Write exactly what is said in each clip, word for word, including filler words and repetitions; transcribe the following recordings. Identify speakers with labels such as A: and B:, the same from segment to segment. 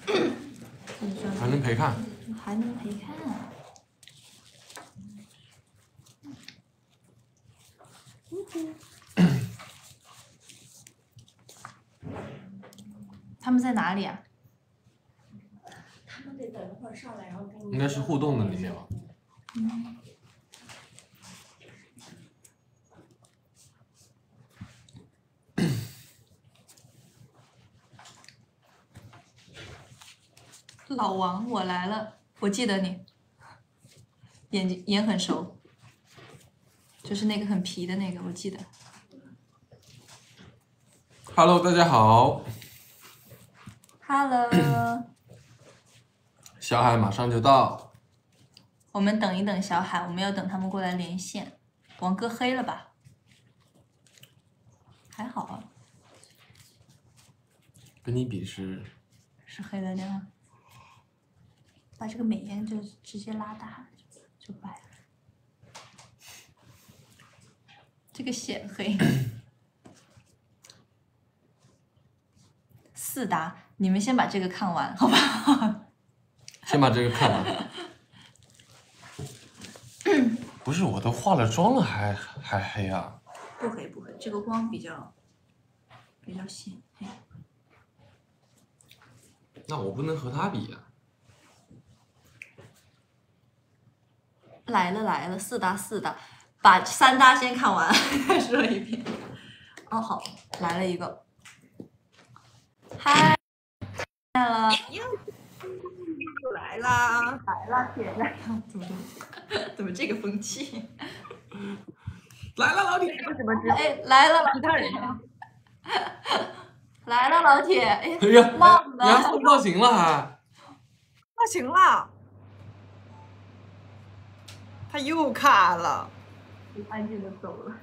A: 还能陪看，
B: 还能陪看。他们在哪里啊？
C: 他们得等一会儿上来，然后跟你。
A: 应该是互动的里面吧。
B: 嗯。老王，我来了，我记得你，眼睛眼很熟，就是那个很皮的那个，我记得。
A: Hello， 大家好。
B: Hello。
A: 小海马上就到。
B: 我们等一等小海，我们要等他们过来连线。王哥黑了吧？还好啊。
A: 跟你比是。
B: 是黑了点啊。把这个美颜就直接拉大，就白了。这个显黑。四搭，你们先把这个看完，好吧？
A: 先把这个看完。不是，我都化了妆了，还还黑啊？
B: 不黑不黑，这个光比较比较显黑。
A: 那我不能和他比呀、啊。
B: 来了来了，四搭四搭，把三搭先看完，再说一遍。哦好，来了一个。嗨，来了。
C: 又来啦！
B: 来了，姐来了，怎么怎么这个风气？
A: 来了，老铁。
C: 为什么只
B: 哎，来了，
C: 其他人呢？
B: 来了，老铁。哎
A: 哎呀，
B: 帽子呢？
A: 你还送造型了还？
C: 那行了。他又卡了，
B: 安静的走了。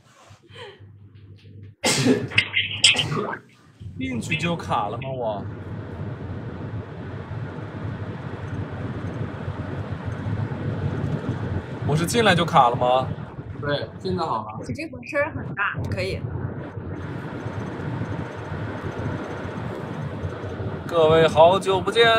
D: 进去就卡了吗？我。我是进来就卡了吗？
A: 对，现在好了。
C: 你这会声儿很大，可以。
D: 各位好久不见。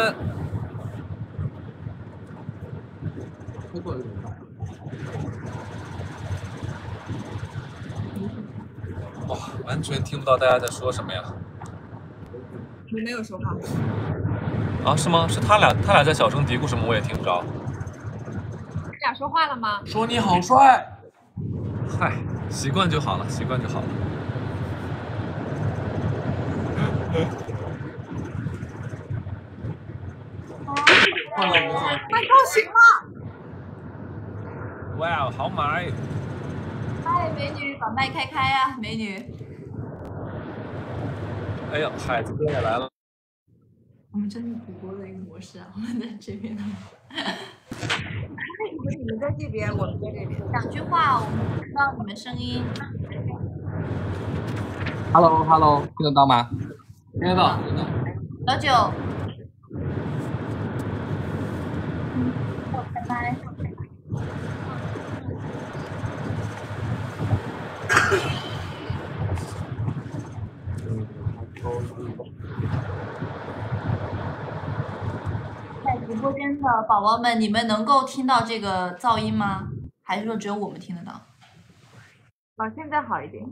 D: 哇，完全听不到大家在说什么呀！
C: 你没有说话。
D: 啊，是吗？是他俩，他俩在小声嘀咕什么，我也听不着。
C: 你俩说话了吗？
A: 说你好帅。
D: 嗨，习惯就好了，习惯就好了。
C: 快造型了！
D: 哇，好美！
B: 嗨，美女，把麦开开呀，美女。
D: 哎呦，海子哥也来了。
B: 我们真是主播的一个模式啊，我们在这边。
C: 你们在这边，我们在这边。
B: 两句话，我们听到你们声音。
E: Hello Hello， 听得到吗？
A: 听得到。
B: 老九。嗯，拜拜。在直播间的宝宝们，你们能够听到这个噪音吗？还是说只有我们听得到？
C: 哦，现在好一点。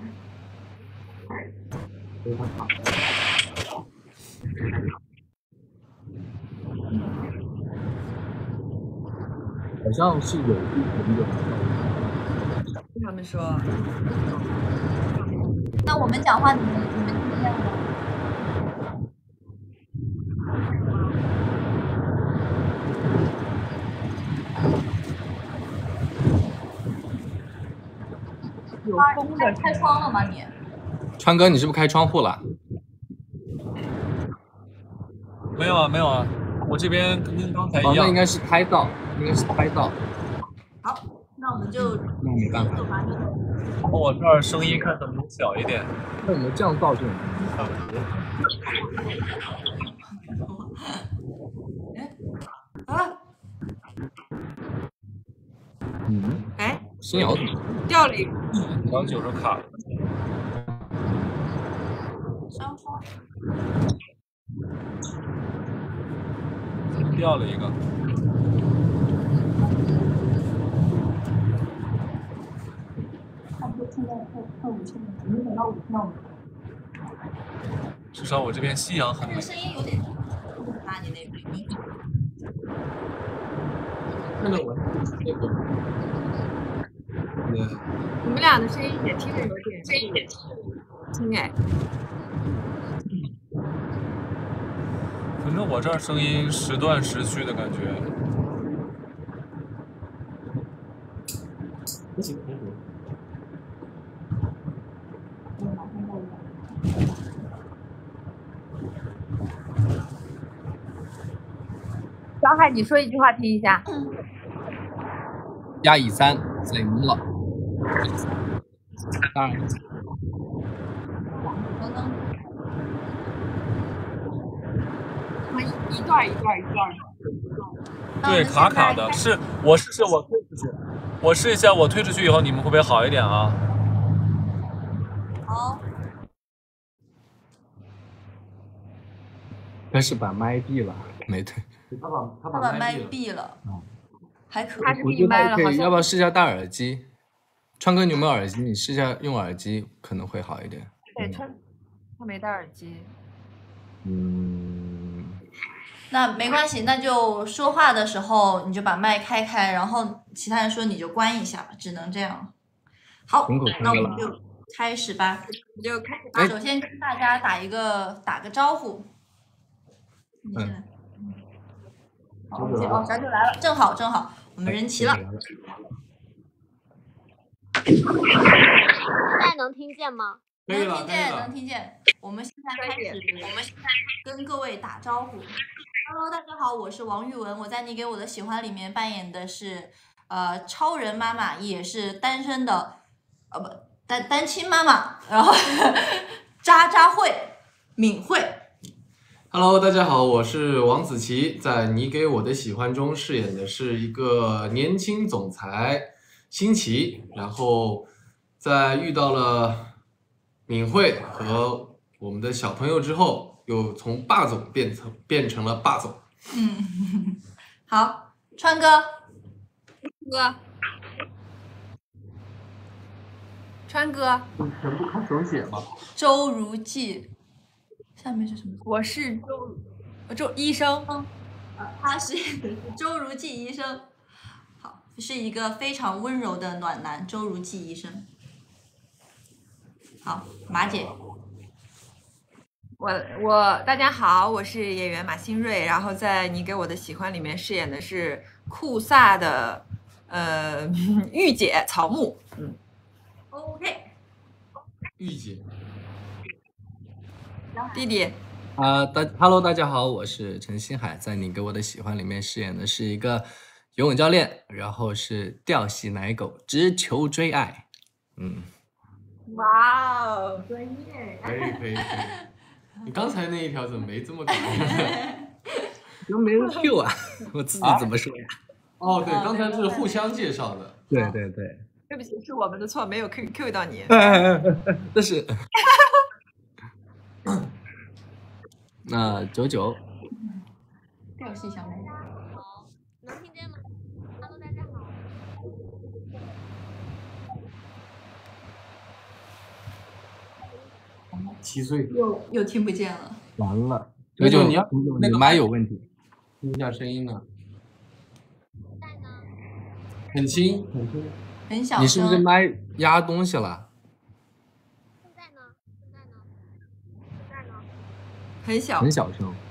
E: 好像是有不同的。
C: 他们说。
B: 那我们讲话，你们你们听得见吗？
C: 有风的。
B: 开窗了吗你？
E: 川哥，你是不是开窗户了？
D: 没有啊，没有啊，我这边跟刚才一样。
E: 哦，那应该是拍到，应该是拍到。
B: 好，那我们就。
E: 那没办法。
D: 我这儿声音看能不能小一点？
E: 那我们这样造就。
C: 哎啊！
E: 嗯。
C: 哎。
E: 新瑶怎么
C: 掉了一个？
D: 老九是卡了。
B: 稍稍。
D: 掉了一个。
C: 差不多现在快快五千了，没等到五票呢。
D: 至少我这边夕阳很美。
B: 这个声音有点大，你那边。
A: 看到我那个，对，
F: 你们俩的声音也听着有点轻哎。
D: 反正我这儿声音时断时续的感觉。
A: 不行，不行。
F: 小海，你说一句话听一下。
E: 压乙三怎么了？当然，
F: 一一段一段一段。
D: 对，卡卡的，是我试试我推出去，我试一下我推出去以后，你们会不会好一点啊？
B: 好。
E: 他是把麦闭了，没对。
A: 他把他
B: 他把麦
A: 闭
B: 闭了，
E: 嗯，
B: 还可以。
E: 我觉得可以，要不要试一下戴耳机？川哥，你有没有耳机？你试一下用耳机可能会好一点。
F: 对，川他没戴耳机。
E: 嗯。
B: 那没关系，那就说话的时候你就把麦开开，然后其他人说你就关一下吧，只能这样。好，那我们就开始吧。
F: 就开始吧。
B: 首先跟大家打一个打个招呼。
E: 嗯。
B: 好，哦，小九来了，正好正好，我们人齐了。
G: 现在能听见吗？
B: 能听见，能听见。我们现在开始，我们现在跟各位打招呼。Hello， 大家好，我是王玉文，我在你给我的喜欢里面扮演的是呃超人妈妈，也是单身的呃不单单亲妈妈，然后渣渣慧敏慧。
A: Hello， 大家好，我是王子琪，在你给我的喜欢中饰演的是一个年轻总裁新奇，然后在遇到了敏慧和我们的小朋友之后，又从霸总变成变成了霸总。
B: 嗯，好，川哥，
F: 哥，川哥，
A: 全部看手写吗？
B: 周如记。下面是什么？
F: 我是周周医生，
B: 嗯，他是周如记医生。好，是一个非常温柔的暖男，周如记医生。好，马姐。
F: 我我大家好，我是演员马新瑞，然后在你给我的喜欢里面饰演的是酷飒的呃御姐草木。嗯
B: ，OK。
A: 御姐。
F: 弟弟，
E: 啊、呃，大 Hello， 大家好，我是陈星海，在你给我的喜欢里面饰演的是一个游泳教练，然后是吊洗奶狗，直球追爱，嗯，
F: 哇哦，专业，
A: 可以可以可以，你刚才那一条怎么没这么感觉？
E: 都没人 Q 啊，我自己怎么说呀？
A: 啊、哦，对，刚才是互相介绍的，
E: 对对对，
F: 对不起，是我们的错，没有 Q Q 到你，
E: 这是。那九九，
B: 吊戏小妹妹，
G: 好，能听见吗 ？Hello， 大家好。
A: 七岁
B: 又又听不见了，
E: 完了，九九你要那个麦有问题，
A: 听一下声音呢。
G: 在呢。
A: 很轻，很轻，
B: 很小声。
E: 你是不是麦压东西了？
G: 现在呢？现在呢？现在呢？
F: 很小，
E: 很小声。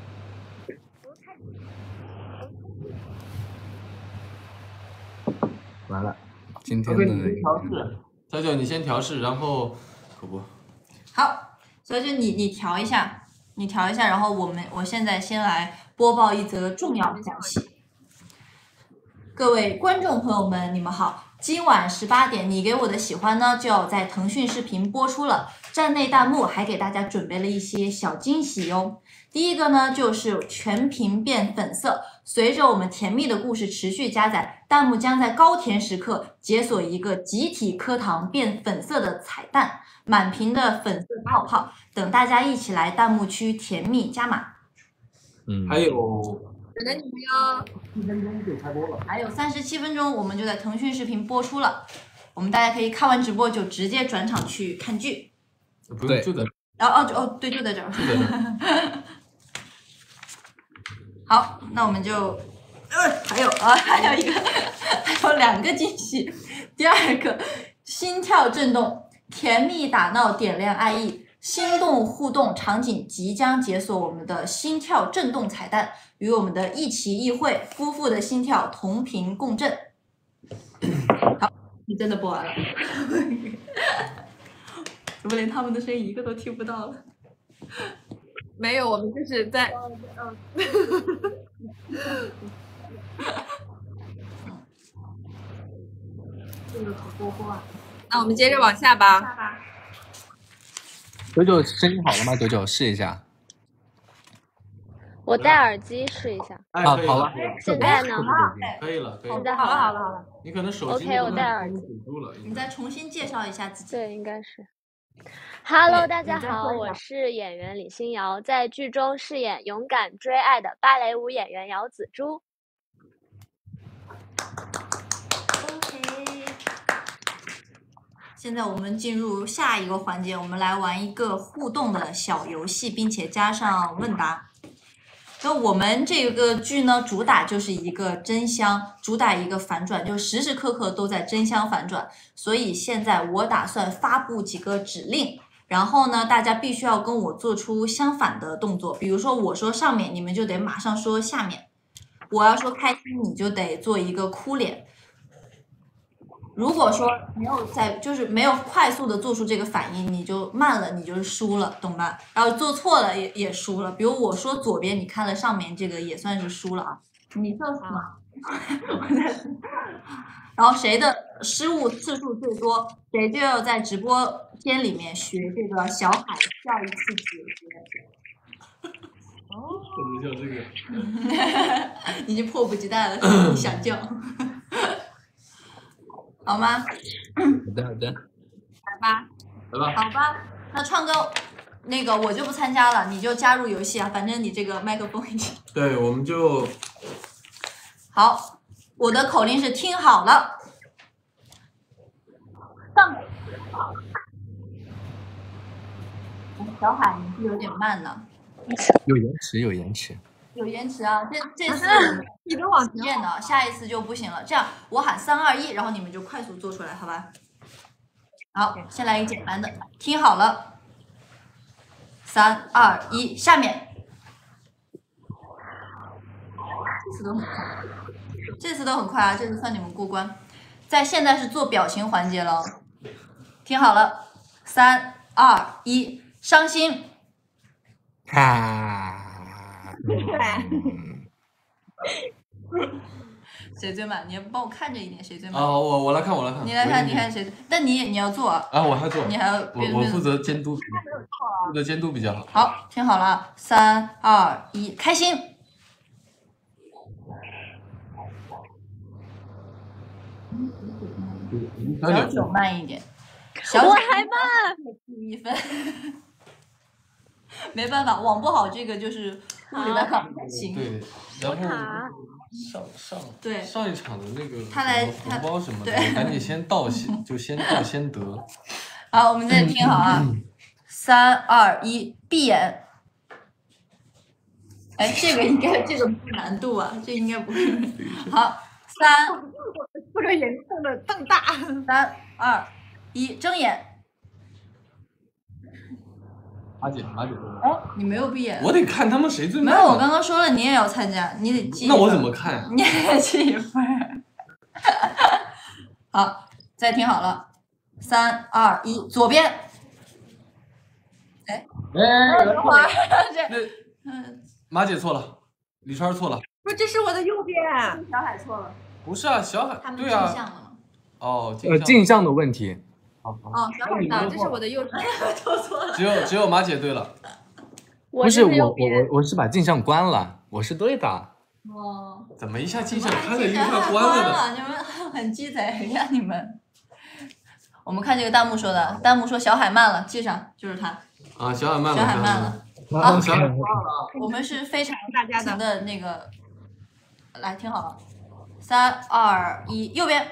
E: 完了，今天的
A: 调试，小九你先调试，然后可不。
B: 好，小九你你调一下，你调一下，然后我们我现在先来播报一则重要消息。各位观众朋友们，你们好。今晚十八点，你给我的喜欢呢就要在腾讯视频播出了。站内弹幕还给大家准备了一些小惊喜哟。第一个呢就是全屏变粉色，随着我们甜蜜的故事持续加载，弹幕将在高甜时刻解锁一个集体磕糖变粉色的彩蛋，满屏的粉色泡泡，等大家一起来弹幕区甜蜜加码。
E: 嗯，
A: 还有
F: 等着你们哟。
A: 一分钟就开播了。
B: 还有三十七分钟，我们就在腾讯视频播出了。我们大家可以看完直播就直接转场去看剧。
A: 不用，就在。
B: 哦哦就哦，对，就在这儿。
A: 就在这。
B: 好，那我们就，呃，还有啊，还有一个，还有两个惊喜。第二个，心跳震动，甜蜜打闹，点亮爱意。心动互动场景即将解锁我们的心跳震动彩蛋，与我们的一期一会夫妇的心跳同频共振。好，你真的播完了，怎么连他们的声音一个都听不到了？
F: 没有，我们就是在。
C: 这个可播播啊。
F: 那我们接着往下吧。
C: 下吧。
E: 九九声音好了吗？九九试一下。
G: 我戴耳机试一下。
A: 哎，
E: 啊，
A: 可以了
E: 好了，
G: 现在呢？
A: 可以了，可以
G: 现在
A: 了。
G: 好了好了好了。
A: 你可能手机
G: OK， 我戴耳机。
A: 住了。
B: 你再重新介绍一下自己。
G: 对，应该是。Hello， 大家好，我是演员李欣瑶，在剧中饰演勇敢追爱的芭蕾舞演员姚子珠。
B: OK。现在我们进入下一个环节，我们来玩一个互动的小游戏，并且加上问答。那我们这个剧呢，主打就是一个真香，主打一个反转，就时时刻刻都在真香反转。所以现在我打算发布几个指令，然后呢，大家必须要跟我做出相反的动作。比如说我说上面，你们就得马上说下面；我要说开心，你就得做一个哭脸。如果说没有在，就是没有快速的做出这个反应，你就慢了，你就是输了，懂吧？然后做错了也也输了。比如我说左边，你看了上面，这个也算是输了啊。你笑什么？然后谁的失误次数最多，谁就要在直播间里面学这个小海笑一次解决。
A: 哦，可能叫这个。
B: 已经迫不及待了，想叫。好吗？
E: 好的好的，
B: 来吧，
A: 来吧，
B: 好吧。那创哥，那个我就不参加了，你就加入游戏啊，反正你这个麦克风已经。
A: 对，我们就。
B: 好，我的口令是听好了。上面。小海，你是有点慢呢。
E: 有延迟有延迟。
B: 有延迟啊，这这次
F: 你都往
B: 实验的，下一次就不行了。这样我喊三二一，然后你们就快速做出来，好吧？好，先来一个简单的，听好了，三二一，下面。这次都很快，这次都很快啊，这次算你们过关。在现在是做表情环节了，听好了，三二一，伤心。
E: 啊。
B: 谁最慢？你要帮我看着一点，谁最慢？
A: 啊，我我来看，我来看。
B: 你来看，你看谁？但你你要做啊。
A: 啊，我还做。
B: 你还要。
A: 我我负责监督。负责监督比较好。
B: 好，听好了，三二一，开心。小九慢一点。小九
G: 我还慢。
B: 一分。没办法，网不好，这个就是物理办法不行。
A: 对，然后上上
B: 对
A: 上一场的那个
B: 他来
A: 红包什么的，
B: 对
A: 赶紧先到先就先到先得。
B: 好，我们再听好啊，三二一，闭眼。哎，这个应该这个没有难度啊，这应该不是。好，三，
F: 或者眼瞪的瞪大。
B: 三二一，睁眼。
A: 马姐，马姐。
B: 哎，你没有闭眼。
A: 我得看他们谁最慢。
B: 没有，我刚刚说了，你也要参加，你得记。
A: 那我怎么看呀？
B: 你也记一分。好，再听好了，三二一，左边。哎。
A: 哎，
B: 等会儿，这
A: 嗯，马姐错了，李川错了。
F: 不是，这是我的右边。
B: 小海错了。
A: 不是啊，小海。
B: 他们
A: 对啊。
B: 镜像了吗？
A: 哦，
E: 呃，镜像的问题。
B: 哦，小海
F: 的，这是我的右边，
B: 错错了。
A: 只有只有马姐对了。
E: 不是我我我我是把镜像关了，我是对的。
B: 哦。
A: 怎么一下镜像开了，一
B: 下
A: 下关了呢？
B: 你们很鸡贼呀，你们。我们看这个弹幕说的，弹幕说小海慢了，记上，就是他。
A: 啊，小海慢了。
B: 小海慢了。
A: 啊，小海
B: 慢了。我们是非常
F: 大家
B: 的那个来听好了，三二一，右边。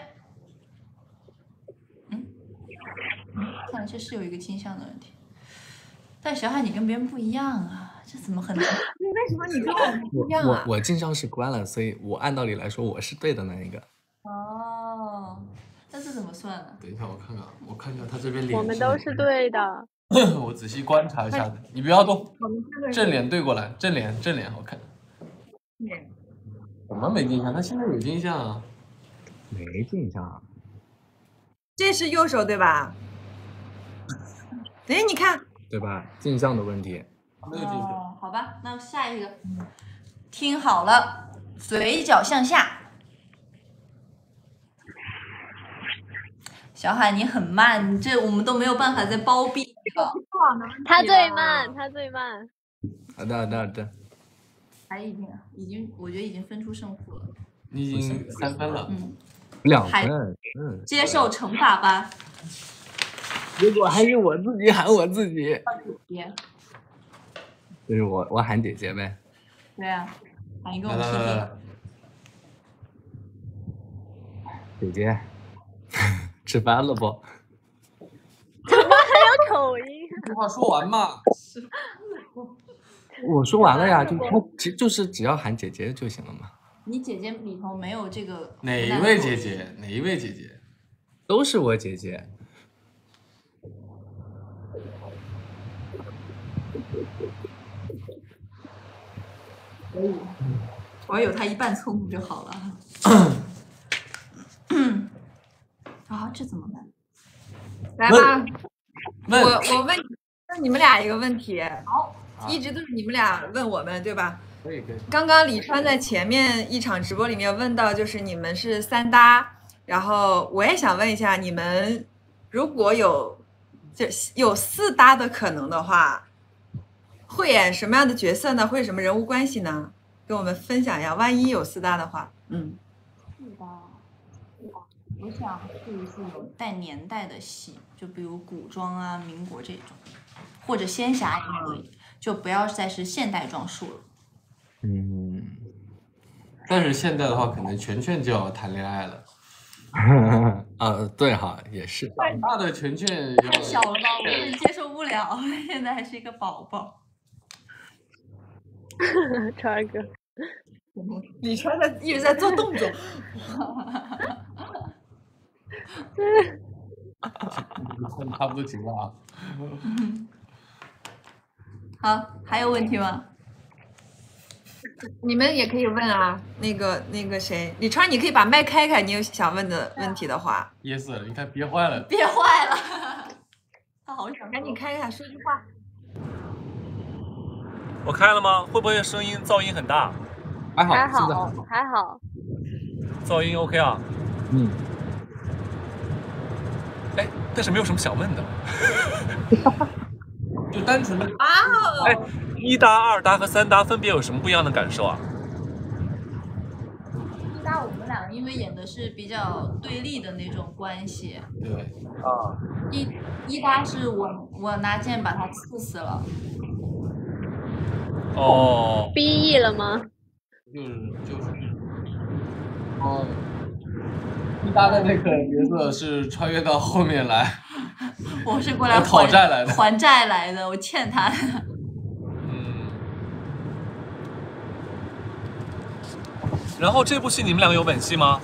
B: 嗯，看来这是有一个倾向的问题。但小海，你跟别人不一样啊，这怎么很难？
F: 为什么你跟我们不一样啊？
E: 我我镜像是关了，所以我按道理来说我是对的那一个。
B: 哦，那这怎么算呢？
A: 等一下，我看看，我看一下他这边脸。
G: 我们都是对的。
A: 我仔细观察一下，你不要动，正脸对过来，正脸正脸好看。怎么没镜像？他现在有镜像啊。
E: 没镜像啊。
F: 这是右手对吧？哎，你看。
E: 对吧？镜像的问题。
A: 没有镜像。
B: 哦，好吧，那下一个，听好了，嘴角向下。小海，你很慢，这我们都没有办法再包庇了。
G: 他最慢，他最慢。
E: 好的，好的，好的。
B: 还已经已经，我觉得已经分出胜负了。
A: 你已经三分了。
B: 嗯。
E: 两分。嗯。
B: 接受惩罚吧。
E: 结果还是我自己喊我自己。
B: 姐。
E: 就是我，我喊姐姐呗。
B: 对啊，喊一个我 P P。
E: 姐姐。吃饭了不？
G: 怎么还有口音？
A: 这话说完嘛。
E: 我说完了呀，就他其就是只要喊姐姐就行了嘛。
B: 你姐姐里头没有这个？
A: 哪一位姐姐？哪一位姐姐？
E: 都是我姐姐。
B: 可以，我有他一半聪明就好了。啊，这怎么办？
F: 来吧，我我问问你们俩一个问题。好，一直都是你们俩问我们，对吧？
A: 可以可以。
F: 刚刚李川在前面一场直播里面问到，就是你们是三搭，然后我也想问一下，你们如果有就有四搭的可能的话，会演什么样的角色呢？会什么人物关系呢？跟我们分享一下。万一有四搭的话，嗯。
B: 四搭。我想试一试有带年代的戏，就比如古装啊、民国这种，或者仙侠也可以，就不要再是现代装束了。
E: 嗯，
A: 但是现在的话，可能全全就要谈恋爱了。
E: 啊，对哈，也是。
A: 长大的全全
B: 太小了吧，我有点接受不了，现在还是一个宝宝。
G: 川哥，
F: 李川在一直在做动作。
A: 差不多行了啊。
B: 好，还有问题吗？
F: 你们也可以问啊。那个那个谁，李川，你可以把麦开开，你有想问的问题的话。
A: 噎死了，你看憋坏了。
B: 憋坏了。他好想
F: 赶紧开开，说句话。
D: 我开了吗？会不会声音噪音很大？
E: 还好，
G: 还
E: 现在
G: 好，还好。
D: 噪音 OK 啊？
E: 嗯。
D: 哎，但是没有什么想问的。
A: 就单纯的
F: 啊。
D: 哎，一搭、二搭和三搭分别有什么不一样的感受啊？
B: 一搭我们俩因为演的是比较对立的那种关系。
A: 对。
D: 啊。
B: 一一搭是我我拿剑把他刺死了。
D: 哦。
G: B E 了吗？
A: 就是就是。哦。一搭的那个角色是穿越到后面来。
B: 我是过来
A: 讨债来的，
B: 还债来的，我欠他的。
D: 嗯。然后这部戏你们两个有吻戏吗？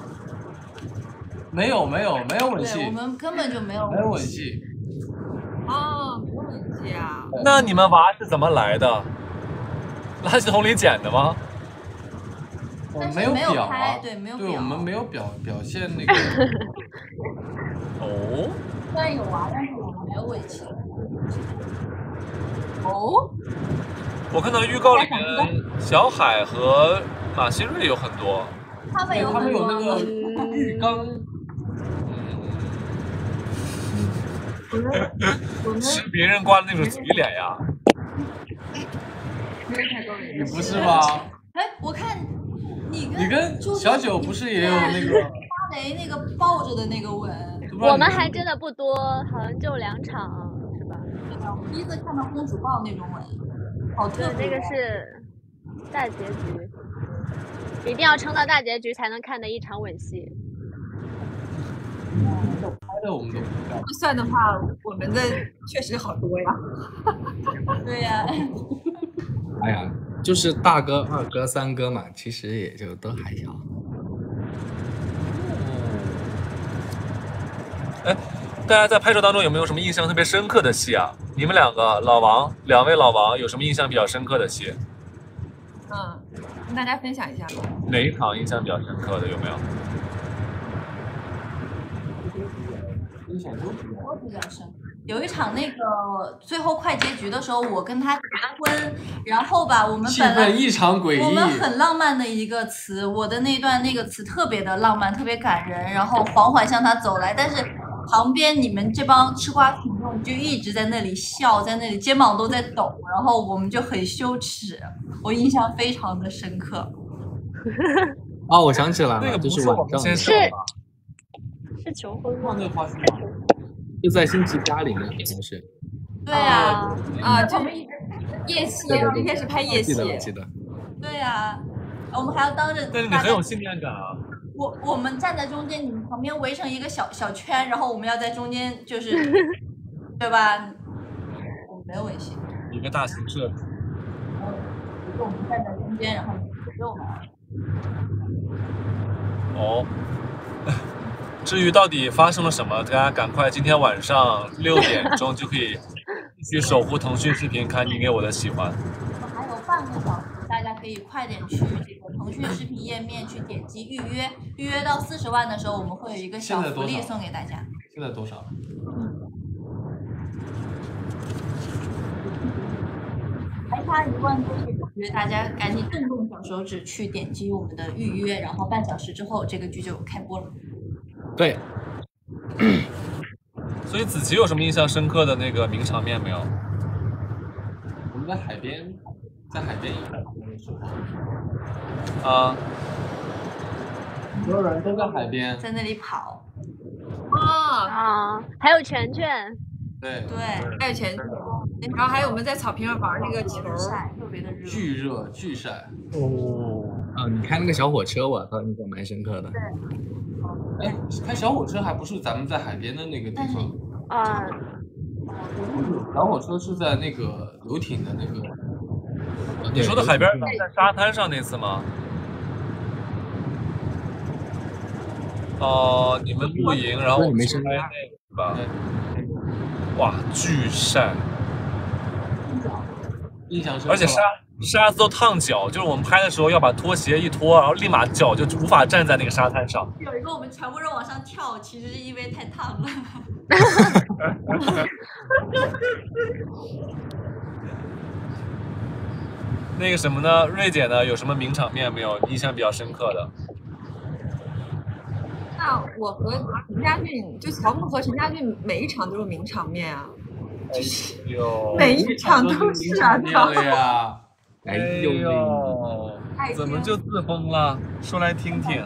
A: 没有，没有，没有吻戏。
B: 我们根本就没有
A: 没有吻戏。
F: 哦，没有吻戏啊。
D: 那你们娃是怎么来的？垃圾桶里捡的吗？
A: 我们没有表啊，
B: 对，没有
A: 对，
B: 表。
A: 我们没有表表现那个。
D: 哦。
B: 虽然有啊，但是我们没有吻戏。哦。
D: 我看到预告里面，小海和马新瑞有很多。
B: 他们有
A: 他们有那个浴缸。
F: 嗯。
D: 是别人刮的那种嘴脸呀。
A: 你不是吧？
B: 哎，我看你跟
A: 你跟小九不是也有那个
B: 芭蕾那个抱着的那个吻？
G: 我们还真的不多，好像就两场，是吧？
B: 我第一次看到公主抱那种吻，好特别。
G: 那个是大结局。 一定要撑到大结局才能看的一场吻戏。
A: 拍的我们都不知道。
F: 算的话，我们的确实好多呀。
B: 对呀、
E: 哎呀，就是大哥、二哥、三哥嘛，其实也就都还好。
D: 哎，大家在拍摄当中有没有什么印象特别深刻的戏啊？你们两个老王，两位老王有什么印象比较深刻的戏？
F: 嗯，跟大家分享一下。
D: 哪一场印象比较深刻的有没有？
A: 印象都比较
B: 我比较深。有一场那个最后快结局的时候，我跟他结婚，然后吧，我们
A: 气
B: 本来
A: 氛异常诡异。
B: 我们很浪漫的一个词，我的那段那个词特别的浪漫，特别感人，然后缓缓向他走来，但是旁边你们这帮吃瓜群众就一直在那里笑，在那里肩膀都在抖，然后我们就很羞耻，我印象非常的深刻。
E: 哦，我想起来了，
D: 那个不
E: 就是
D: 我们
E: 晚上
D: 先
G: 是
D: 上吧。
G: 是求婚吗？
A: 看那个花絮吗？
E: 就在星期家里面，好像是。
B: 对呀、
F: 啊，就是夜戏，那天是拍夜戏
E: 记得，我记得。
B: 对呀、我们还要当着
D: 但是你
B: 大家
D: 很有信念感啊。
B: 我我们站在中间，你们旁边围成一个小小圈，然后我们要在中间，就是对吧？我们没有微信，
D: 一个大型设计。
B: 我们站在中间，然后左右嘛。
D: 哦。至于到底发生了什么，大家赶快今天晚上六点钟就可以继续守护腾讯视频看你给我的喜欢。
B: 我们还有半个小时，大家可以快点去这个腾讯视频页面去点击预约，预约到四十万的时候，我们会有一个小福利送给大家。
A: 现在多少？
B: 还差一万多个预约，大家赶紧动动小手指去点击我们的预约，然后半小时之后这个剧就开播了。
E: 对，
D: 所以子琪有什么印象深刻的那个名场面没有？
A: 我们在海边，在海边演的时候，
D: 啊，
A: 所有人都在海边。
B: 在那里跑。
F: 啊，
G: 啊，还有拳拳，
A: 对，
B: 对，
F: 还有全，然后还有我们在草坪上玩那个球，
B: 晒，特别的热。
A: 巨热巨晒。
D: 哦，
E: 啊，你开那个小火车，我倒印象蛮深刻的。
A: 哎，开小火车还不是咱们在海边的那个地
B: 但是
A: 方，
G: 啊，
A: 小火车是在那个游艇的那个。
D: 你说的海边在沙滩上那次吗？哦、你们露营，然后我们去拍那个是吧？哇，巨晒，
A: 印象深刻。
D: 而且沙沙子都烫脚，就是我们拍的时候要把拖鞋一脱，然后立马脚就无法站在那个沙滩上。
B: 有一个我们全部人往上跳，其实是因为太烫了。
D: 那个什么呢？瑞姐呢？有什么名场面没有印象比较深刻的？
F: 那我和陈家俊，就乔木和陈家俊每一场都是名场面啊，
D: 哎呦，
F: 每一场都是啊，
A: 对呀。
E: 哎
D: 哎
E: 呦，
D: 呦，怎么就自封了？说来听听。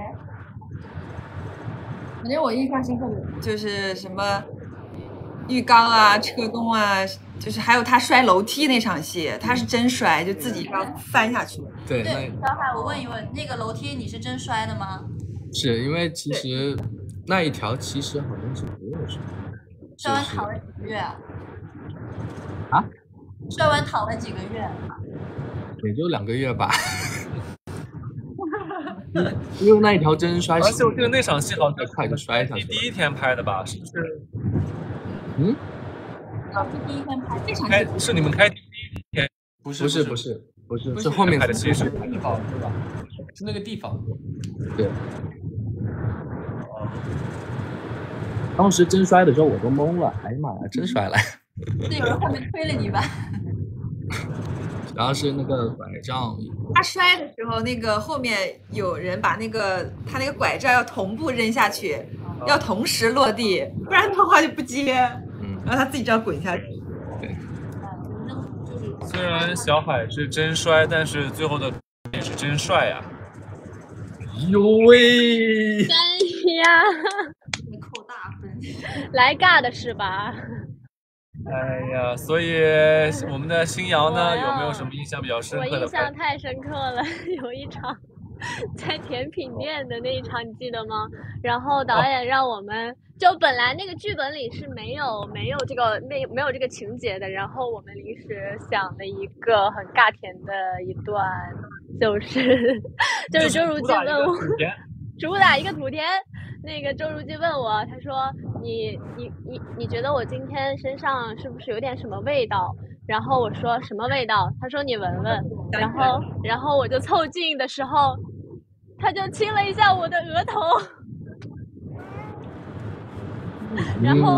F: 反正我印象深刻的就是什么浴缸啊、车洞啊，就是还有他摔楼梯那场戏，他是真摔，就自己刚翻下去。
E: 对，
B: 对，
E: 那
B: 小海，我问一问，那个楼梯你是真摔的吗？
E: 是因为其实那一条其实好像是不用摔，
B: 摔完躺了几个月啊？
E: 啊？
B: 摔完躺了几个月？
E: 也就两个月吧。因为那一条真摔，
D: 而且我记得那场戏好像
E: 快就摔下去了。
D: 第第一天拍的吧？是不是？
E: 嗯，
B: 啊，是第一天拍这场
D: 开是你们开第一天？
A: 不是
E: 不是
A: 不
E: 不是不是，
F: 不
E: 是后面
D: 拍的戏是
A: 地方对吧？是那个地方。
E: 对。当时真摔的时候我都懵了，哎呀妈呀，真摔了！
B: 是有人后面推了你吧？
E: 然后是那个拐杖，
F: 他摔的时候，那个后面有人把那个他那个拐杖要同步扔下去，要同时落地，不然的话就不接，
E: 嗯，
F: 然后他自己这样滚下去。
E: 对，
D: 虽然小海是真摔，但是最后的也是真帅呀、
E: 呦喂！
G: 哎呀，
B: 扣大分。
G: 来尬的是吧？
D: 哎呀，所以我们的新瑶呢，
G: 我呀
D: 有没有什么印象比较深
G: 我
D: 刻的
G: 印象太深刻了，有一场在甜品店的那一场，你记得吗？然后导演让我们就本来那个剧本里是没有没有这个没没有这个情节的，然后我们临时想了一个很尬甜的一段，就是就是周如记问我。主打一个土甜，那个周如记问我，他说你你你你觉得我今天身上是不是有点什么味道？然后我说什么味道？他说你闻闻。然后然后我就凑近的时候，他就亲了一下我的额头，然后、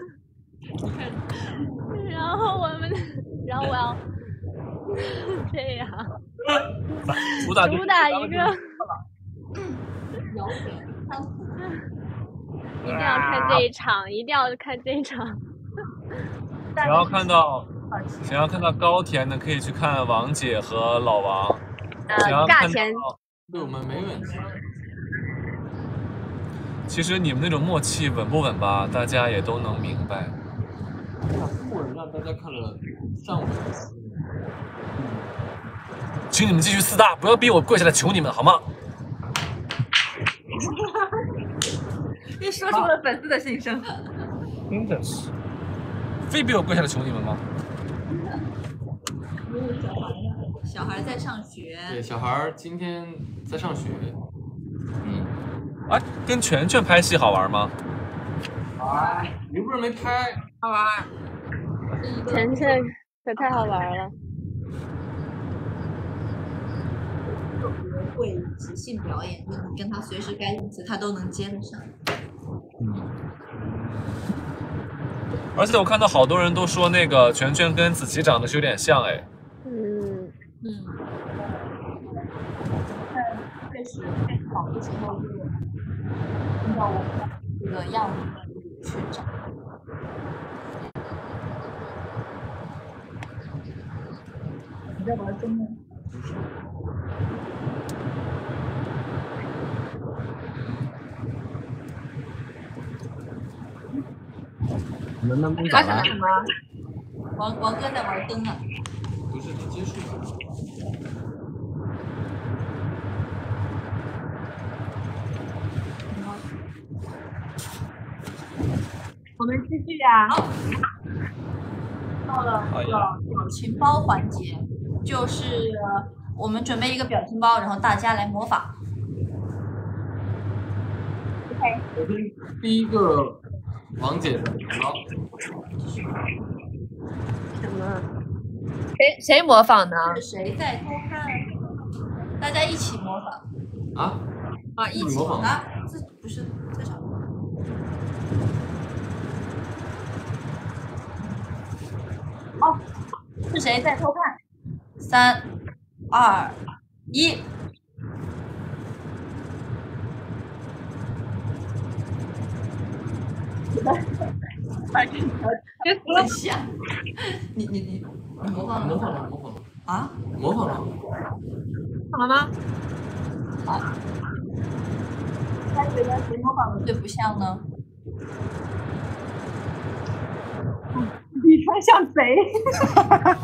G: 嗯、然后我们然后我要这样
D: 主打
G: 主打一个。一定要看这一场，一定要看这一场。
D: 想要看到，想要看到高甜的，可以去看王姐和老王。
G: 呃，尬甜，
A: 对我们没问题。
D: 其实你们那种默契稳不稳吧，大家也都能明白。
A: 不稳让大家看了上稳。
D: 请你们继续四大，不要逼我跪下来求你们好吗？
F: 又说出了粉丝的心声。
D: 真的是，非逼我跪下来求你们吗？
B: 小孩在上学。
A: 对，小孩今天在上学。嗯。
D: 哎，跟全全拍戏好玩吗？
A: 哎，你不是没拍？
F: 好玩。
G: 全全可太好玩了。
B: 会即兴表演，就你跟他随时该用词，他都能接得上。
D: 嗯。而且我看到好多人都说那个全全跟子琪长得是有点像哎。
G: 嗯
B: 嗯。
C: 在开始考的时候就按照我
B: 这个样子去找。
C: 你在玩真的？
E: 你们能不能
F: 发生了什么？
B: 王王哥在玩灯呢。
A: 不是，你结束吧。
C: 我们继续呀。
B: 好。到了这个表情包环节，就是我们准备一个表情包，然后大家来模仿。
C: OK。
A: 首先第一个王姐的表情包。
G: 什么？
F: 谁谁模仿呢？
B: 是谁在偷看？大家一起模仿。
A: 啊？
F: 啊，一起
A: 模仿
B: 啊？这不是这场。哦，是谁在偷看？三、二、一。很像。你你你你模仿了？
A: 模仿了，模仿了。
B: 啊？
A: 模仿了。
F: 好了吗？
B: 好。
C: 他觉得谁模仿的
B: 最不像呢？
C: 你看像谁？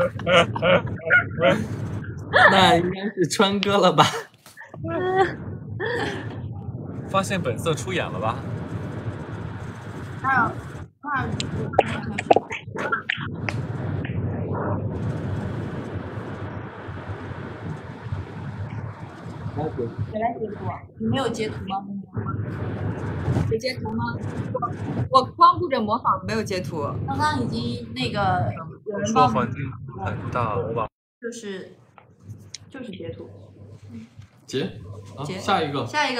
E: 那应该是川哥了吧？
D: 发现本色出演了吧？
B: 二二
C: 谁来截图啊？
B: 你没有截图吗？
C: 有截图吗？
F: 我光顾着模仿，没有截图。
B: 刚刚已经那个有人
D: 说
B: 帮
D: 环境很大，我把
B: 就是就是截图。
A: 截。啊，
B: 截。
A: 下一个。
B: 下一个。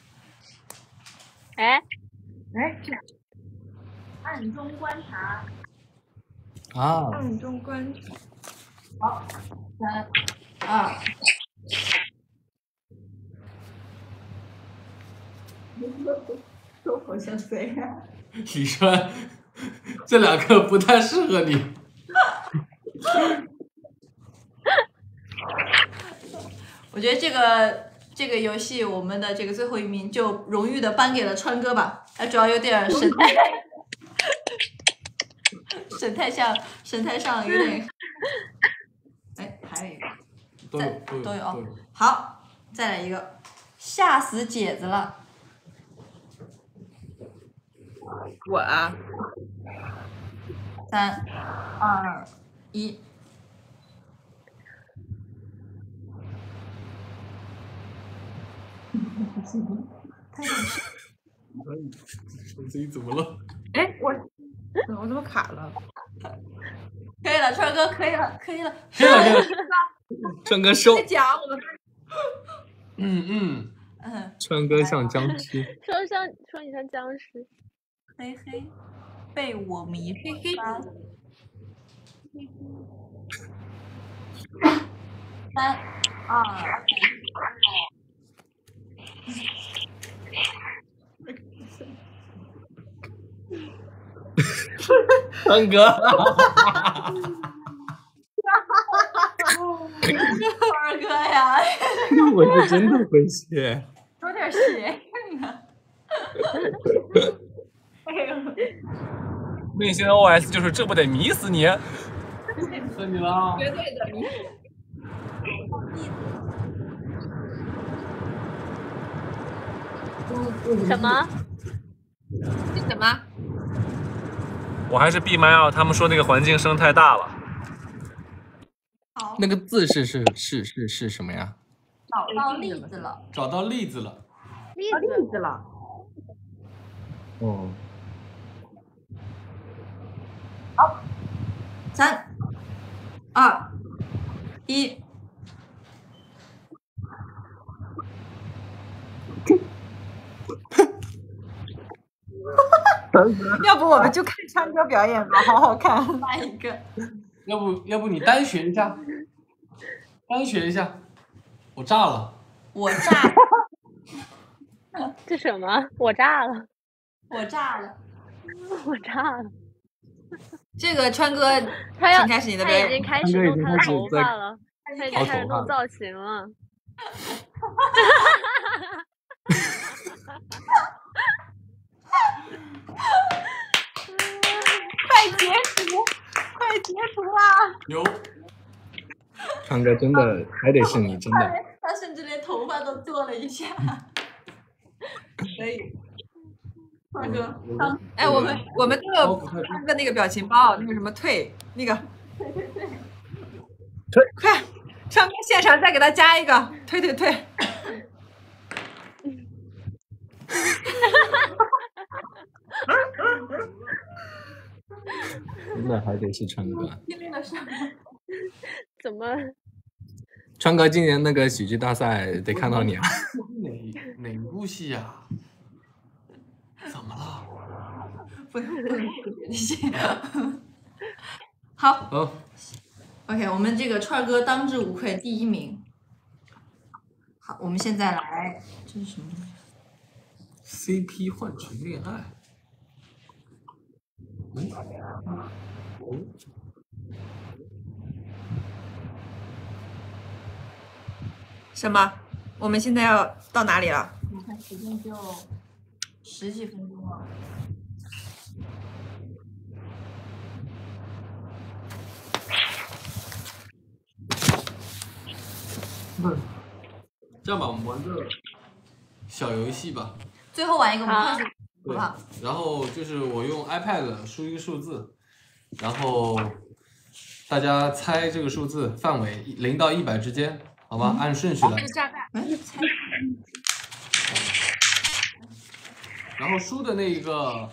G: 哎。
C: 哎，暗中观察。
E: 啊。
F: 暗中观察。
B: 好，三、二。
C: 都好像谁呀？
A: 李川，这两个不太适合你。
B: 我觉得这个这个游戏，我们的这个最后一名就荣誉的颁给了川哥吧。他主要有点神态，神态像神态上有点。哎，还有一个。
A: 都有都有
B: 都有
A: 都有。
B: 好， 再来一个，吓死姐子了。
F: 我啊，
B: 三、二、一。
A: 手机怎么了？
F: 哎，我我怎么卡了？
B: 可以了，川哥可以了，可以了。
A: 可以了，可以了。
E: 川哥收
F: 在，讲我们
A: 嗯嗯，
B: 嗯，
E: 川哥像僵尸。
G: 说像说你像僵尸，
B: 嘿嘿，被我迷住了。三、二。
E: 川哥，
B: 二哥呀，
E: 我是真的会谢。
B: 说点邪性的。哎呦，
D: 内心的 O S 就是这不得迷死你！
A: 问你了。
F: 绝对的迷
G: 什么？
F: 是什么？
D: 我还是闭麦啊，他们说那个环境声太大了。
B: 好，
E: 那个字是是是是是什么呀？
B: 找到例子了。
A: 找到例子了。
G: 例
F: 例
G: 子
F: 子了。
E: 哦，
B: 三、二、一。
F: 要不我们就看川哥表演吧，好好看。
B: 来一个。
A: 要不要不你单选一下，单选一下，我炸了。
B: 我炸，
G: 这什么？我炸了，
B: 我炸了。
G: 我炸了！
F: 这个川哥，
G: 他要
F: 请开始你的
G: 他
F: 表演。
G: 已经开始
E: 川哥已经
G: 弄他的
E: 开始在
G: 头发了，他已经
E: 掏
G: 开始
E: 头发了
G: 弄造型了。
F: 快截图，快截图啊！
A: 有。
E: 川哥真的还得是你真的。
B: 他甚至连头发都做了一下。可以。二哥，当
F: 哎，我们我们那个川哥那个表情包，那个什么退那个，退快，川哥现场再给他加一个退退退。
E: 真的还得是川哥。
G: 怎么？
E: 川哥今年那个喜剧大赛得看到你啊！
A: 哪哪部戏呀、啊？怎么了？
B: 不不能说别的戏。好。
A: 嗯。
B: OK， 我们这个串儿哥当之无愧第一名。好，我们现在来，这是什么东西
A: ？C P 换成恋爱。嗯。嗯。
F: 什么？我们现在要到哪里了？
B: 你看时间就十几分钟了。
A: 嗯。这样吧，我们玩个小游戏吧。
B: 最后玩一个，我们快速，好不好？
A: 然后就是我用 iPad 输一个数字，然后大家猜这个数字范围零到一百之间。好吧，按顺序来。然后输的那一个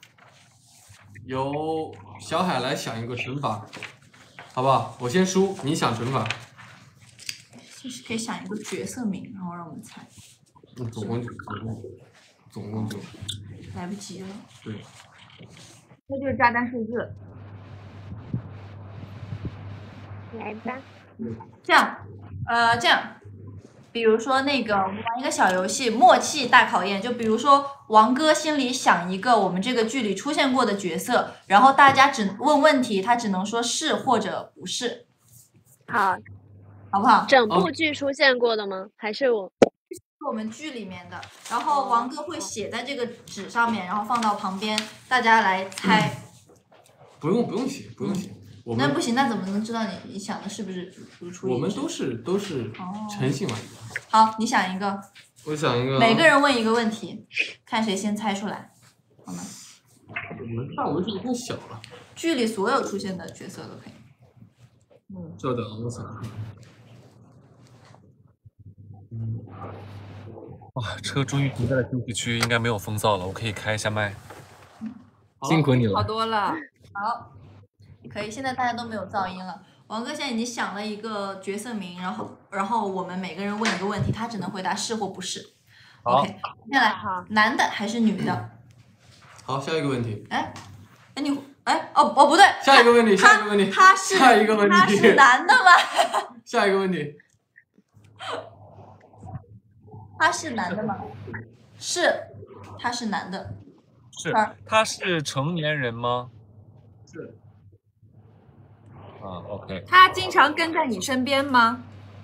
A: 由小海来想一个乘法，好不好？我先输，你想乘法。
B: 就是可以想一个角色名，然后让我们猜。
A: 嗯，总共就总共总共就
B: 来不及了。
A: 对。
F: 那就是炸弹数字。
G: 来吧。
B: 这样。呃，这样，比如说那个，我们玩一个小游戏，默契大考验。就比如说，王哥心里想一个我们这个剧里出现过的角色，然后大家只问问题，他只能说是或者不是。
G: 好，
B: 好不好？
G: 整部剧出现过的吗？哦、还是我？
B: 是我们剧里面的。然后王哥会写在这个纸上面，然后放到旁边，大家来猜。
A: 嗯、不用，不用写，不用写。
B: 那不行，那怎么能知道你你想的是不是出？
A: 我们都是都是诚信玩家。
B: 好，你想一个，
A: 我想一个，
B: 每个人问一个问题，看谁先猜出来，好吗？
A: 我们范围是不是太小了？
B: 剧里所有出现的角色都可以。
A: 嗯，稍等，我想。
D: 嗯，哇，车终于停在了休息区，应该没有风噪了，我可以开一下麦。
E: 辛苦你了。
F: 好多了。
B: 好，可以，现在大家都没有噪音了。王哥现在已经想了一个角色名，然后然后我们每个人问一个问题，他只能回答是或不是。
D: 好
B: OK， 接下来男的还是女的？
A: 好，下一个问题。
B: 哎，哎你哎哦哦不对，
A: 下一个问题，下一个问题，
B: 他是
A: 下一个问题，
B: 他是男的吗？
A: 下一个问题，
B: 他是男的吗？是，他是男的。
D: 是，他是成年人吗？
A: 是。
D: 啊 ，OK。
F: 他经常跟在你身边吗？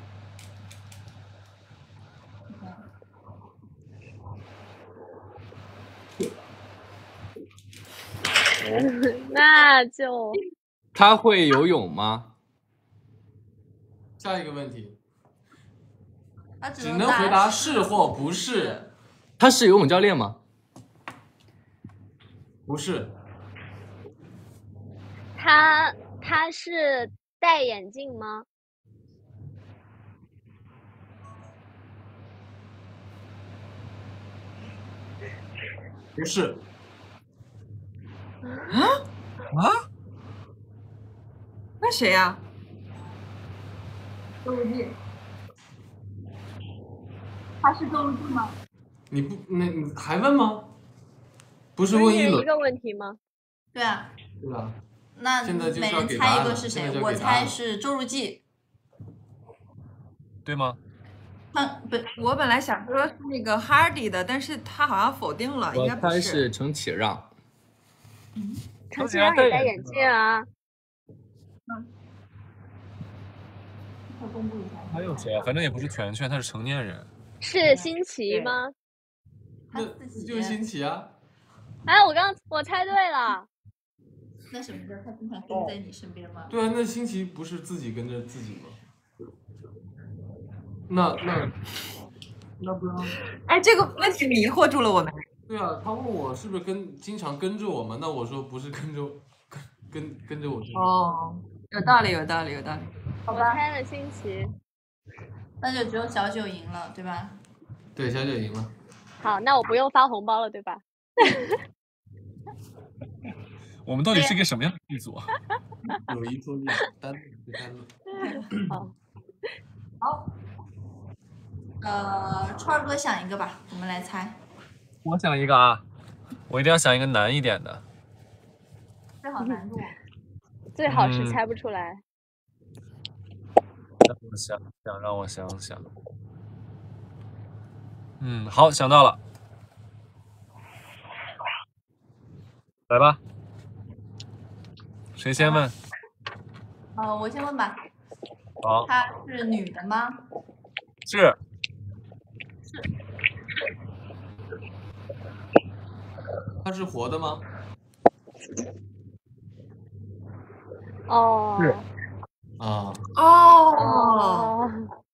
G: 那就
E: 他会游泳吗？
A: 下一个问题，
B: 他只
A: 只能回答是或不是。
E: 他是游泳教练吗？
A: 不是。
G: 他他是戴眼镜吗？
A: 不是。
F: 啊
D: 啊？
F: 那谁呀？
C: 周日记。他是周日记吗？
A: 你不，那你还问吗？不是问一轮
G: 一人一个问题吗？
B: 对啊。
A: 对吧？
B: 那
A: 现在就是
B: 每人
A: 要给答
B: 猜一个是
A: 案了现在
B: 谁？我
A: 就要给答案了
B: 猜是周日记。
D: 对吗？
B: 他不，
F: 我本来想说是那个 Hardy 的，但是他好像否定了，应
E: 我
F: 该不
E: 猜是程启让。
G: 程启让也戴眼镜啊。
C: 快公布一下。
D: 还有谁啊？反正也不是全全，他是成年人。
G: 是新奇吗？
B: 他自己。
A: 就是新奇啊。
G: 哎，我刚我猜对了。
B: 那什么叫他经常跟在你身边吗？
A: 对啊，那新奇不是自己跟着自己吗？那那那不然？
F: 哎，这个问题迷惑住了我们。
A: 对啊，他问我是不是跟经常跟着我们，那我说不是跟着跟跟跟着我。
F: 哦，有道理，有道理，有道理。
B: 好吧，
G: 我猜了新奇。
B: 那就只有小九赢了，对吧？
A: 对，小九赢了。
G: 好，那我不用发红包了，对吧？
D: 我们到底是个什么样的剧组啊？
A: 有一说一，单是单的。
G: 好。
B: 好。呃，川儿哥想一个吧，我们来猜。
D: 我想一个啊，我一定要想一个难一点的。
B: 最好难度。
G: 最好是猜不出来。
D: 让我想想，让我想想。嗯，好，想到了。来吧。谁先问？
B: 呃，我先问吧。
D: 好。
B: 她是女的吗？
D: 是。
B: 是。
A: 她是活的吗？
G: 哦。
D: 是。
A: 啊。
F: 哦。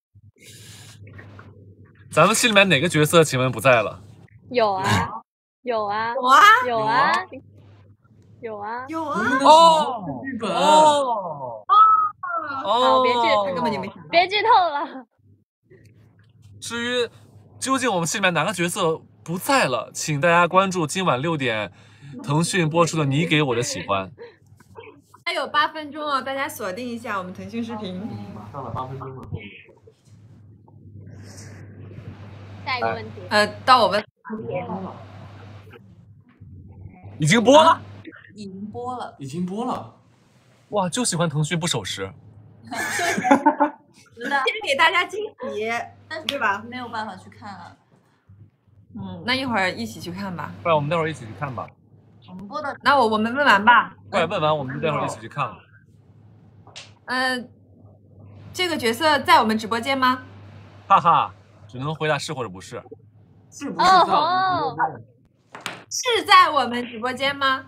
D: 咱们戏里面哪个角色请问不在了？
G: 有啊，有啊，
F: 有啊，
G: 有啊，有啊，
F: 有啊。
A: 哦，剧本。
D: 哦。
G: 好，别剧，
F: 他根本就没想到。
G: 别剧透了。
D: 至于究竟我们戏里面哪个角色不在了，请大家关注今晚六点腾讯播出的《你给我的喜欢》。
F: 还有八分钟哦，大家锁定一下我们腾讯视频。
A: 马上了，八分钟了。
G: 下一个问题。
F: 呃，到我们。
D: 已经播了。
B: 已经播了。
A: 已经播了。
D: 哇，就喜欢腾讯不守时。
B: 是的。
F: 先给大家惊喜，对吧？
B: 没有办法去看了。
F: 嗯，那一会儿一起去看吧。
D: 不然我们待会儿一起去看吧。
B: 我们播的。
F: 那我我们问完吧。
D: 快问完，我们待会儿一起去看了。
F: 嗯、呃，这个角色在我们直播间吗？
D: 哈哈，只能回答是或者不是。
A: 是不是在我们直播间？
F: 是在我们直播间吗？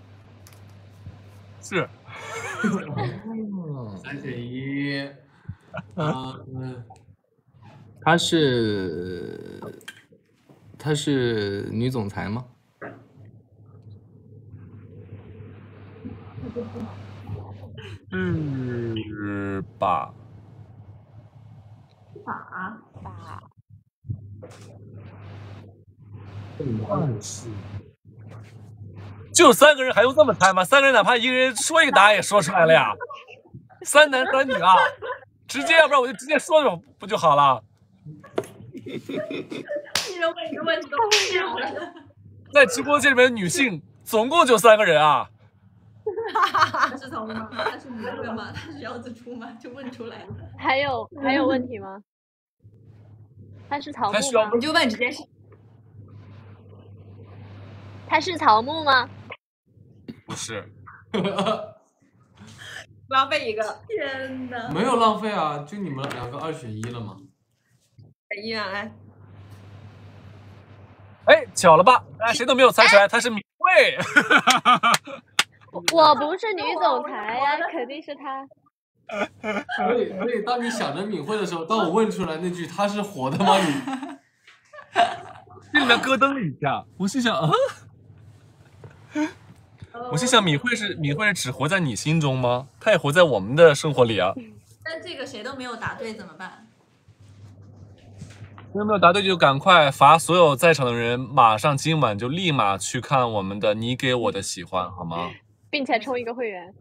D: 是。
A: 三选一。嗯，
E: 她是她是女总裁吗？
D: 是吧？
B: 法
G: 吧？
D: 就三个人还用这么猜吗？三个人哪怕一个人说一个答案也说出来了呀。三男三女啊，直接，要不然我就直接说了不就好了？
B: 一人问一个问题都不一样了。
D: 在直播间里面的女性总共就三个人啊。
B: 他是草木吗？他是女的吗？他是腰子猪吗？就问出来了。
G: 还有还有问题吗？他是草木吗？
F: 你就问直接是。
G: 他是草木吗？
D: 不是。
F: 浪费一个。
B: 天哪！
A: 没有浪费啊，就你们两个二选一了嘛。
F: 一人来。
D: 哎，巧了吧？哎，谁都没有猜出来，她是敏慧。
G: 我不是女总裁呀，肯定是她。
A: 所以，所以当你想着敏慧的时候，当我问出来那句"她是活的吗"，你
D: 心里面咯噔了一下，我心想啊，我心想敏慧是敏慧是只活在你心中吗？她也活在我们的生活里啊。
B: 但这个谁都没有答对怎么办？
D: 有没有答对就赶快罚所有在场的人，马上今晚就立马去看我们的你给我的喜欢，好吗？
G: 并且充一个会员。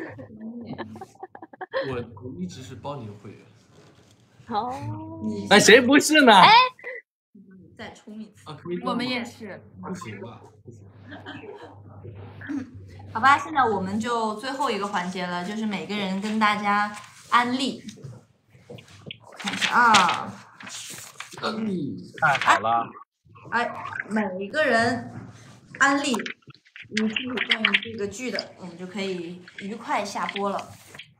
A: 我我一直是包你的会员。
G: 哦，
E: 哎，谁不是呢？
G: 哎，
B: 再充一次。
A: 啊，可以。
F: 我们也是。
A: 不行吧？不行。
B: 好吧，现在我们就最后一个环节了，就是每个人跟大家安利。我看一下啊。
A: 安利。
D: 太好了。
B: 哎，每一个人安利一句关于这个剧的，我们就可以愉快下播了。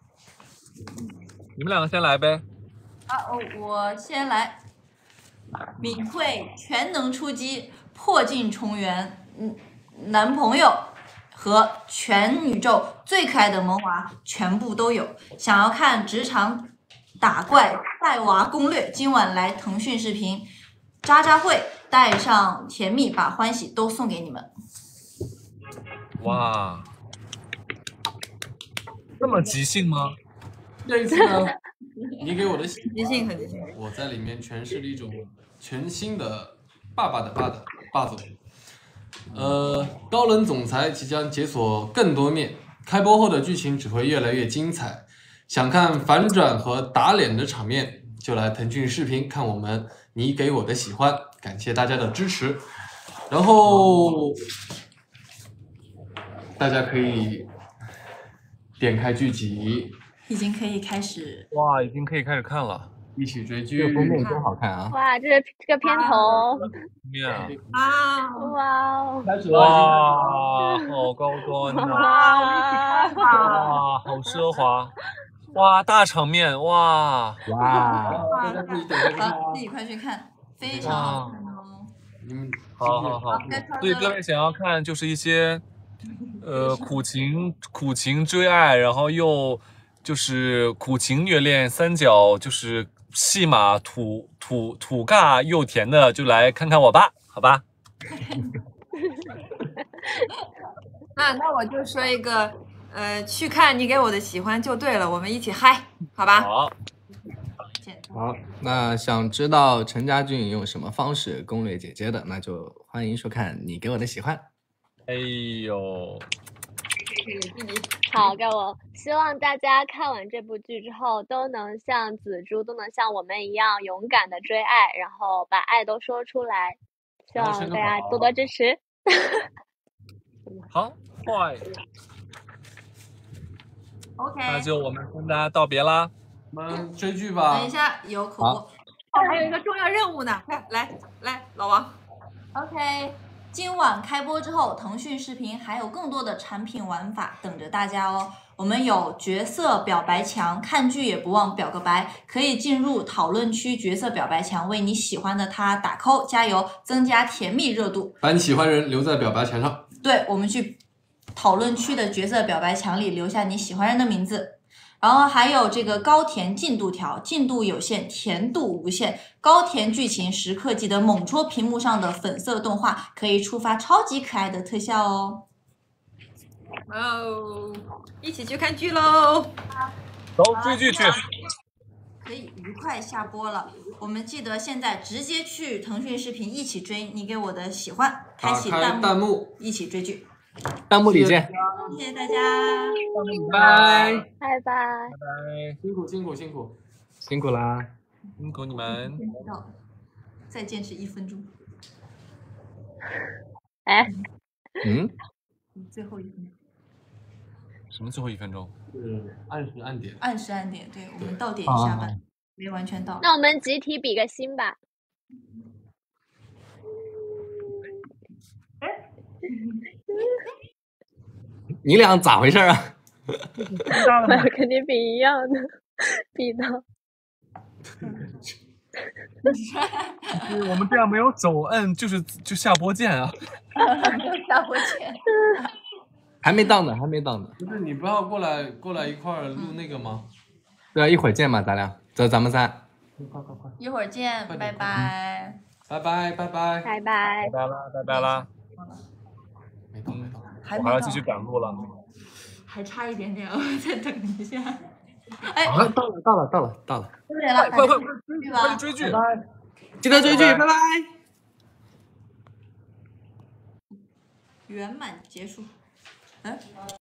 D: 你们两个先来呗。
B: 啊哦，我先来。敏慧全能出击，破镜重圆，嗯，男朋友和全宇宙最可爱的萌娃全部都有。想要看职场打怪带娃攻略，今晚来腾讯视频，渣渣会带上甜蜜，把欢喜都送给你们。
D: 哇，这么即兴吗？
A: 这一次呢，你给我的喜
F: 即兴很即兴。
A: 我在里面诠释了一种全新的爸爸的爸的霸总。呃，高冷总裁即将解锁更多面，开播后的剧情只会越来越精彩。想看反转和打脸的场面，就来腾讯视频看我们你给我的喜欢，感谢大家的支持。然后大家可以点开剧集，
B: 已经可以开始
D: 哇，已经可以开始看了，
A: 一起追剧。
E: 这个封面真好看啊！
G: 哇，这是这个片头。
D: 面
F: 啊！
G: 哇哦！
A: 开始了。
D: 哇，好高端呐！
G: 哇，
D: 哇，好奢华！哇，大场面！哇
E: 哇！
A: 大家自己点开看啊！
B: 自己快去看，非常好看哦。
A: 你们
D: 好好好，对各位想要看就是一些，呃，苦情苦情追爱，然后又就是苦情虐恋三角，就是戏码土土土尬又甜的，就来看看我吧，好吧？
F: 那那我就说一个，呃，去看你给我的喜欢就对了，我们一起嗨，好吧？
D: 好。
E: 好，那想知道陈家俊用什么方式攻略姐姐的，那就欢迎收看你给我的喜欢。
D: 哎呦，
G: 好，该我希望大家看完这部剧之后，都能像紫珠，都能像我们一样勇敢的追爱，然后把爱都说出来。希望大家多多支持。
D: 好，坏。
B: OK，
D: 那就我们跟大家道别啦。
A: 我们追剧吧。
B: 等一下，有口播。
F: 哦，还有一个重要任务呢，来来来，老王。
B: OK，今晚开播之后，腾讯视频还有更多的产品玩法等着大家哦。我们有角色表白墙，看剧也不忘表个白，可以进入讨论区角色表白墙，为你喜欢的他打 call， 加油，增加甜蜜热度。
A: 把你喜欢人留在表白墙上。
B: 对，我们去讨论区的角色表白墙里留下你喜欢人的名字。 然后还有这个高甜进度条，进度有限，甜度无限，高甜剧情时刻记得猛戳屏幕上的粉色动画，可以触发超级可爱的特效哦。
F: 哇哦，一起去看剧喽！
D: 走追剧去。
B: 可以愉快下播了。我们记得现在直接去腾讯视频一起追你给我的喜欢，开启
A: 打开
B: 弹幕，
A: 弹幕
B: 一起追剧。
E: 弹幕里见，
B: 谢谢大家，
E: 拜
G: 拜拜。
D: 拜，
A: 辛苦辛苦辛苦。
E: 辛苦啦。
D: 辛苦你们。
B: 到再见是一分钟，
G: 哎，
E: 嗯，
B: 最后一分钟，
D: 什么最后一分钟？
A: 是按时按点。
B: 按时按点，对我们到点
E: 啊
B: 下班，没完全到。
G: 那我们集体比个心吧。
E: 你俩咋回事啊？
G: 我跟你比一样的，比到。
D: 我们这样没有走摁，就是就下播键啊。
B: 下播见。
E: 还没到呢，还没到呢。
A: 不是你不要过来过来一块儿录那个吗？
E: 对啊，一会儿见嘛，咱俩。走，咱们仨。
A: 快快快！
B: 一会儿见，
A: 快点
B: 拜拜。
A: 拜拜拜拜。
G: 拜拜。
D: 拜拜啦，拜拜啦。
A: 没到没到。
B: 还没到
D: 我还要继续赶路了。
B: 还差一点点，我再等一下。哎，
E: 啊，到了，到了，到了，到了。
B: 对了，
D: 快快快，
B: 去吧。
D: 追剧！
E: 记得追剧，拜拜。
B: 圆满结束。哎。